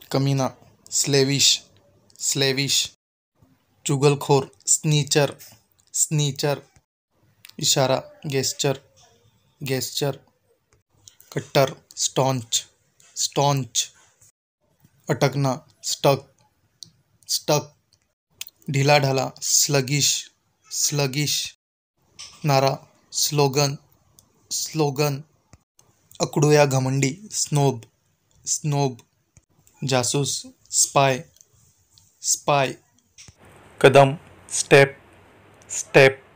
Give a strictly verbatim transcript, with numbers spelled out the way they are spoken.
कमीना, स्लेविश, स्लेविश, चुगलखोर, snitcher, snitcher, इशारा, gesture, gesture, कट्टर, स्टॉन्च, स्टॉन्च, अटकना, स्टक, स्टक, ढीला ढाला, स्लगिश, स्लगिश, नारा, स्लोगन, स्लोगन, अकडू या घमंडी, स्नोब, स्नोब, जासूस, स्पाय, स्पाय, कदम, स्टेप, स्टेप,